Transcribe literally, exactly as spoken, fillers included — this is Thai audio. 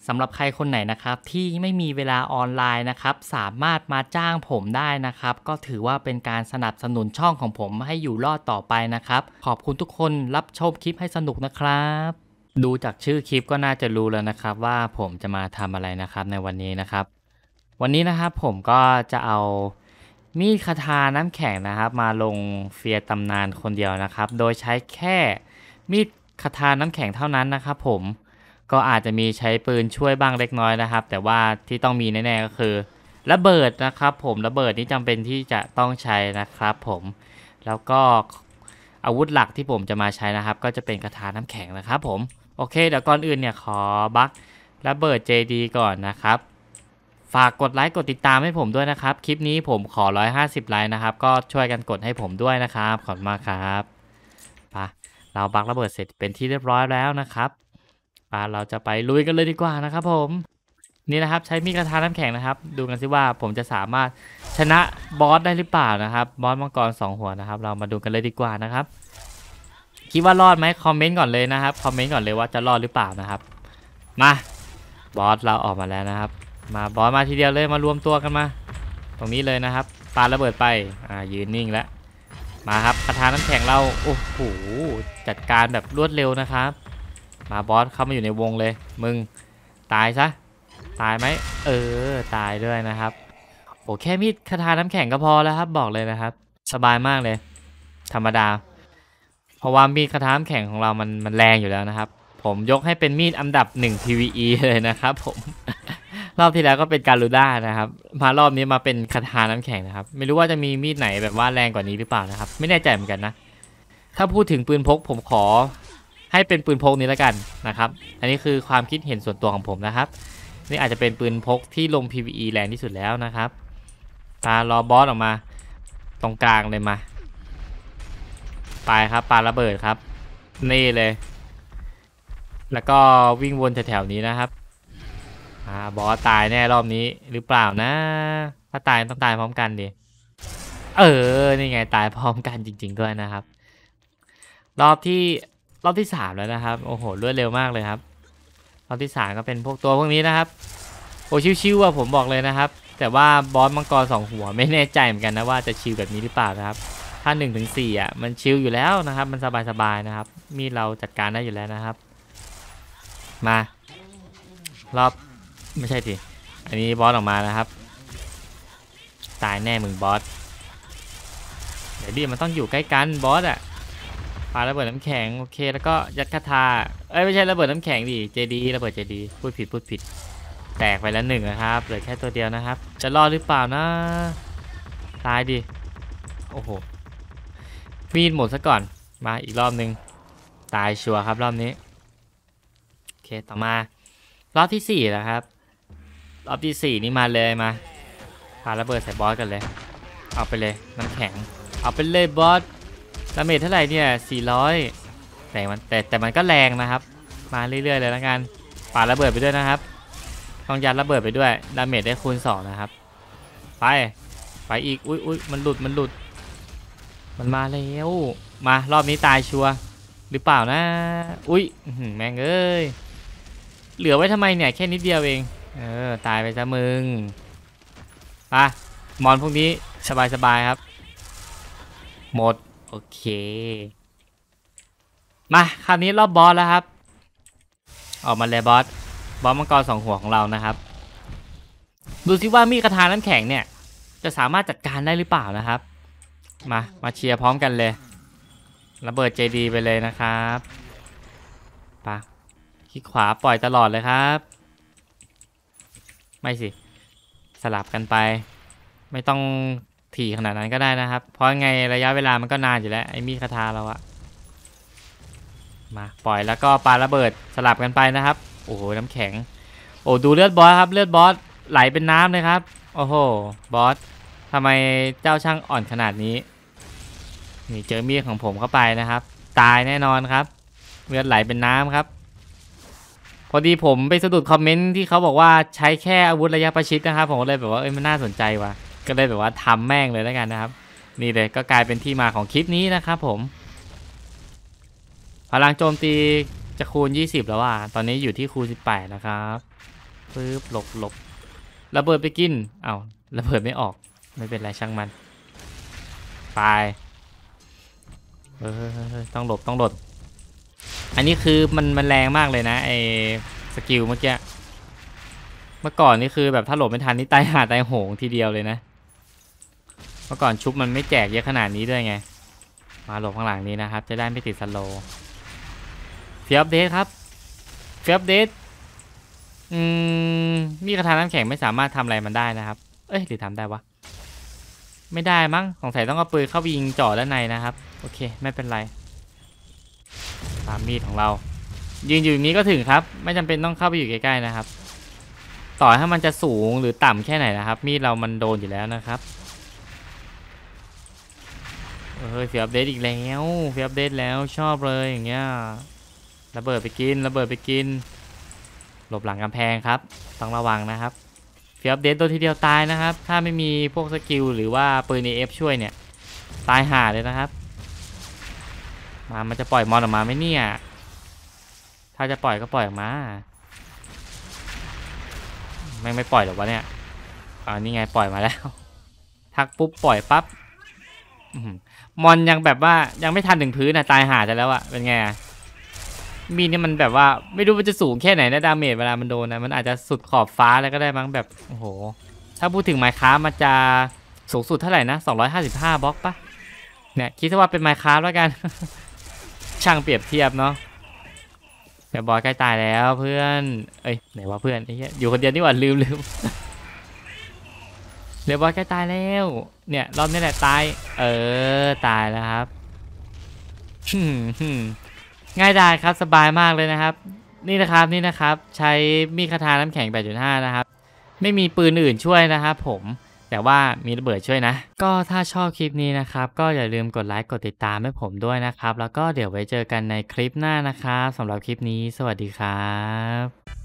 สำหรับใครคนไหนนะครับที่ไม่มีเวลาออนไลน์นะครับสามารถมาจ้างผมได้นะครับก็ถือว่าเป็นการสนับสนุนช่องของผมให้อยู่รอดต่อไปนะครับขอบคุณทุกคนรับชมคลิปให้สนุกนะครับดูจากชื่อคลิปก็น่าจะรู้แล้วนะครับว่าผมจะมาทำอะไรนะครับในวันนี้นะครับวันนี้นะครับผมก็จะเอามีดคาทาน้ำแข็งนะครับมาลงเฟียร์ตำนานคนเดียวนะครับโดยใช้แค่มีดคาทาน้ำแข็งเท่านั้นนะครับผมก็อาจจะมีใช้ปืนช่วยบ้างเล็กน้อยนะครับแต่ว่าที่ต้องมีแน่ๆก็คือระเบิดนะครับผมระเบิดนี้จำเป็นที่จะต้องใช้นะครับผมแล้วก็อาวุธหลักที่ผมจะมาใช้นะครับก็จะเป็นคาถาน้ำแข็งนะครับผมโอเคเดี๋ยวก่อนอื่นเนี่ยขอบัคระเบิด เจ ดี ก่อนนะครับฝากกดไลค์กดติดตามให้ผมด้วยนะครับคลิปนี้ผมขอหนึ่งร้อยห้าสิบไลค์นะครับก็ช่วยกันกดให้ผมด้วยนะครับขอบคุณมากครับไปเราบัคระเบิดเสร็จเป็นที่เรียบร้อยแล้วนะครับเราจะไปลุยกันเลยดีกว่านะครับผมนี่นะครับใช้มีดคาถาน้ำแข็งนะครับดูกันสิว่าผมจะสามารถชนะบอสได้หรือเปล่านะครับบอสมังกรสองหัวนะครับเรามาดูกันเลยดีกว่านะครับคิดว่ารอดไหมคอมเมนต์ก่อนเลยนะครับคอมเมนต์ก่อนเลยว่าจะรอดหรือเปล่านะครับมาบอสเราออกมาแล้วนะครับมาบอสมาทีเดียวเลยมารวมตัวกันมาตรงนี้เลยนะครับปาระเบิดไปอ่ายืนนิ่งแล้วมาครับคาถาน้ำแข็งเราโอ้โหจัดการแบบรวดเร็วนะครับมาบอสเข้ามาอยู่ในวงเลยมึงตายซะตายไหมเออตายด้วยนะครับโอ้แค่มีดคาถาน้ำแข็งก็พอแล้วครับบอกเลยนะครับสบายมากเลยธรรมดาเพราะว่ามีดคาถาน้ำแข็งของเรามันมันแรงอยู่แล้วนะครับผมยกให้เป็นมีดอันดับหนึ่ง พี วี อี เลยนะครับผม รอบที่แล้วก็เป็นการูด้านะครับมารอบนี้มาเป็นคาถาน้ำแข็งนะครับไม่รู้ว่าจะมีมีดไหนแบบว่าแรงกว่านี้หรือเปล่านะครับไม่แน่ใจเหมือนกันนะถ้าพูดถึงปืนพกผมขอให้เป็นปืนพกนี้แล้วกันนะครับอันนี้คือความคิดเห็นส่วนตัวของผมนะครับนี่อาจจะเป็นปืนพกที่ลง พี วี อี แรงที่สุดแล้วนะครับตารอบอสออกมาตรงกลางเลยมาไปครับปาระเบิดครับนี่เลยแล้วก็วิ่งวนแถวๆนี้นะครับอ่าบอสตายแน่รอบนี้หรือเปล่านะถ้าตายต้องตายพร้อมกันดิเออนี่ไงตายพร้อมกันจริงๆด้วยนะครับรอบที่รอบที่สามแล้วนะครับโอ้โหรวดเร็วมากเลยครับรอบที่สามก็เป็นพวกตัวพวกนี้นะครับโอ้ชิวๆอ่ะผมบอกเลยนะครับแต่ว่าบอสมังกรสองหัวไม่แน่ใจเหมือนกันนะว่าจะชิวแบบนี้หรือเปล่านะครับถ้าหนึ่งถึงสี่อ่ะมันชิวอยู่แล้วนะครับมันสบายๆนะครับมีเราจัดการได้อยู่แล้วนะครับมารอบไม่ใช่สิอันนี้บอสออกมานะครับตายแน่มึงบอสเดี๋ยวดิมันต้องอยู่ใกล้กันบอสอ่ะปาระเบิดน้ำแข็งโอเคแล้วก็ยัดคาถาเอ้ยไม่ใช่ระเบิดน้ำแข็งดิเจดีระเบิดเจดีพูดผิดพูดผิดแตกไปแล้วหนึ่งนะครับเหลือแค่ตัวเดียวนะครับจะรอดหรือเปล่านะตายดิโอ้โหมีดหมดซะก่อนมาอีกรอบนึงตายชัวร์ครับรอบนี้โอเคต่อมารอบที่สี่นะครับรอบที่สี่นี่มาเลยมาปาระเบิดใส่บอสกันเลยเอาไปเลยน้ำแข็งเอาไปเลยบอสดาเมจเท่าไหร่เนี่ยสี่ร้อยแต่มันแต่แต่มันก็แรงนะครับมาเรื่อยๆเลยแล้วกันปาระเบิดไปด้วยนะครับต้องยัดระเบิดไปด้วยดาเมจได้คูณสองนะครับไปไปอีกอุ้ยอุ้ยมันหลุดมันหลุดมันมาแล้วมารอบนี้ตายชัวร์หรือเปล่านะอุ้ยแม่งเอ้ยเหลือไว้ทำไมเนี่ยแค่นิดเดียวเองเออตายไปซะมึงไปมอนพวกนี้สบายๆครับหมดโอเคมาคราวนี้รอบบอสแล้วครับออกมาเลยบอสบอสมังกรสองหัวของเรานะครับดูซิว่ามีคาถาน้ำแข็งเนี่ยจะสามารถจัดการได้หรือเปล่านะครับมามาเชียร์พร้อมกันเลยระเบิดเจดีไปเลยนะครับปะคลิกขวาปล่อยตลอดเลยครับไม่สิสลับกันไปไม่ต้องถี่ขนาดนั้นก็ได้นะครับเพราะไงระยะเวลามันก็นานอยู่แล้วไอ้มีคาถาเราอะมาปล่อยแล้วก็ปาระเบิดสลับกันไปนะครับโอ้โหน้ำแข็งโอ้ดูเลือดบอสครับเลือดบอสไหลเป็นน้ำเลยครับโอ้โหบอสทำไมเจ้าช่างอ่อนขนาดนี้นี่เจอมีดของผมเข้าไปนะครับตายแน่นอนครับเลือดไหลเป็นน้ำครับพอดีผมไปสะดุดคอมเมนต์ที่เขาบอกว่าใช้แค่อาวุธระยะประชิดนะครับผมก็เลยแบบว่าเอ้ยมันน่าสนใจว่ะก็เลยแบบว่าทำแม่งเลยแล้วกันนะครับนี่เลยก็กลายเป็นที่มาของคลิปนี้นะครับผมพลังโจมตีจะคูณยี่สิบแล้วว่ะตอนนี้อยู่ที่คูณสิบแปดนะครับปึ๊บหลบหลบระเบิดไปกินเอาระเบิดไม่ออกไม่เป็นไรช่างมันไปเออต้องหลบต้องหลบอันนี้คือมันมันแรงมากเลยนะไอ้สกิลเมื่อกี้เมื่อก่อนนี่คือแบบถ้าหลบไม่ทันนี่ตายหาตายโหงทีเดียวเลยนะเมื่อก่อนชุบมันไม่แจกเยอะขนาดนี้ด้วยไงมาหลบข้างหลังนี้นะครับจะได้ไม่ติดสโลว์เฟียบเดทครับเฟียบเดทอืมมีกระทาน้ำแข็งไม่สามารถทำอะไรมันได้นะครับเอ้ยหรือทำได้วะไม่ได้มั้งสงสัยต้องเอาปืนเข้าไปยิงจ่อด้านในนะครับโอเคไม่เป็นไรตามมีดของเรายืนอยู่อย่างนี้ก็ถึงครับไม่จำเป็นต้องเข้าไปอยู่ใกล้ๆนะครับต่อให้มันจะสูงหรือต่ำแค่ไหนนะครับมีดเรามันโดนอยู่แล้วนะครับเฮ้ยเฟียอัปเดตอีกแล้วเฟียอัปเดตแล้วชอบเลยอย่างเงี้ยระเบิดไปกินระเบิดไปกินหลบหลังกำแพงครับต้องระวังนะครับเฟียอัปเดตตัวทีเดียวตายนะครับถ้าไม่มีพวกสกิลหรือว่าปืน เอ เอฟ ช่วยเนี่ยตายห่าเลยนะครับมามันจะปล่อยมอนออกมาไหมเนี่ยถ้าจะปล่อยก็ปล่อยออกมาไม่ไม่ปล่อยหรอกวะเนี่ยอ่านี่ไงปล่อยมาแล้วทักปุ๊บปล่อยปั๊บมอนยังแบบว่ายังไม่ทันถึงพื้นนะตายห่าจะแล้วอะเป็นไงมีนี่มันแบบว่าไม่รู้มันจะสูงแค่ไหนนะดาเมจเวลามันโดนนะมันอาจจะสุดขอบฟ้าแล้วก็ได้มั้งแบบโอ้โหถ้าพูดถึงไมค์คราฟมันจะสูงสุดเท่าไหร่นะสองร้อยห้าสิบห้าบล็อกปะเนี่ยคิดว่าเป็นไมค์คราฟแล้วกัน ช่างเปรียบเทียบเนาะเดี๋ยวบอยใกล้ตายแล้วเพื่อนเอ้ยไหนว่าเพื่อนไอ้เหี้ยอยู่คนเดียวนี่หว่าลืมลืมเดี๋ยวบอยใกล้ตายแล้วเนี่ยรอบนี้แหละตายเออตายแล้วครับง่ายดายครับสบายมากเลยนะครับนี่นะครับนี่นะครับใช้มีดคาถาน้ำแข็ง แปดจุดห้า นะครับไม่มีปืนอื่นช่วยนะครับผมแต่ว่ามีระเบิดช่วยนะก็ถ้าชอบคลิปนี้นะครับก็อย่าลืมกดไลค์กดติดตามให้ผมด้วยนะครับแล้วก็เดี๋ยวไว้เจอกันในคลิปหน้านะครับสำหรับคลิปนี้สวัสดีครับ